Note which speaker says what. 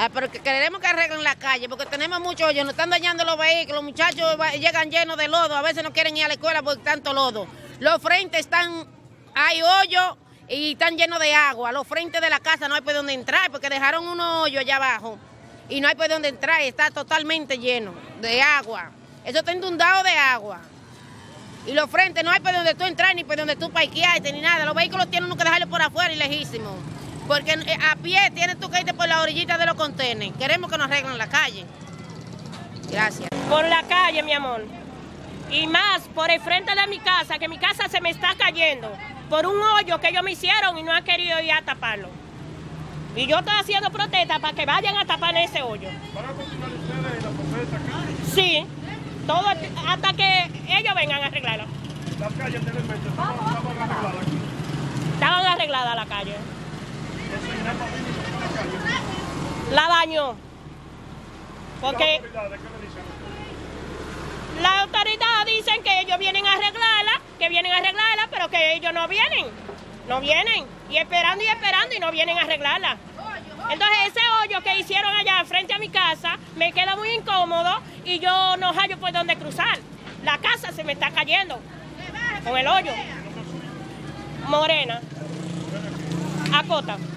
Speaker 1: Porque queremos que arreglen la calle, porque tenemos mucho hoyo, nos están dañando los vehículos, los muchachos llegan llenos de lodo, a veces no quieren ir a la escuela por tanto lodo. Los frentes hay hoyos y están llenos de agua. Los frentes de la casa no hay por dónde entrar, porque dejaron unos hoyos allá abajo y no hay por dónde entrar, está totalmente lleno de agua. Eso está inundado de agua. Y los frentes no hay por donde tú entrar, ni por donde tú parquearte, ni nada. Los vehículos tienen uno que dejarlos por afuera y lejísimo. Porque a pie tienes tú que irte por la orillita de los contenedores. Queremos que nos arreglen la calle. Gracias.
Speaker 2: Por la calle, mi amor. Y más por el frente de mi casa, que mi casa se me está cayendo. Por un hoyo que ellos me hicieron y no han querido ir a taparlo. Y yo estoy haciendo protesta para que vayan a tapar ese hoyo.
Speaker 3: ¿Van a continuar ustedes la protesta aquí?
Speaker 2: Sí. Todo hasta que ellos vengan a arreglarlo.
Speaker 3: Las calles anteriormente estaban arregladas aquí.
Speaker 2: Estaban arregladas la calle.
Speaker 3: Entonces, INAPA vino y tapó la calle.
Speaker 2: La dañó. Porque
Speaker 3: ¿Las autoridades qué le dicen ustedes?
Speaker 2: las autoridades dicen que ellos vienen a arreglarla, pero que ellos no vienen. No vienen. Y esperando y no vienen a arreglarla. Entonces ese hoyo que hicieron allá frente a mi casa me queda muy incómodo y yo no hallo por dónde cruzar. La casa se me está cayendo con el hoyo. Morena. Acota.